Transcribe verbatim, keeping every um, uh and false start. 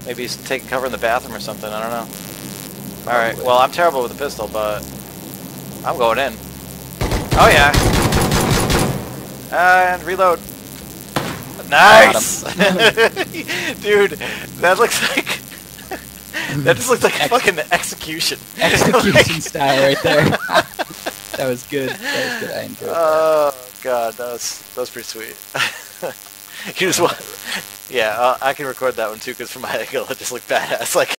Maybe he's taking cover in the bathroom or something. I don't know. All right. Well, I'm terrible with the pistol, but I'm going in. Oh yeah. And reload. Nice, dude. That looks like that just looks like Ex fucking execution. Execution like... style right there. That was good. That was good. I enjoyed that. Oh god, that was that was pretty sweet. You just want, yeah. Uh, I can record that one too, because from my angle it just looked badass. Like.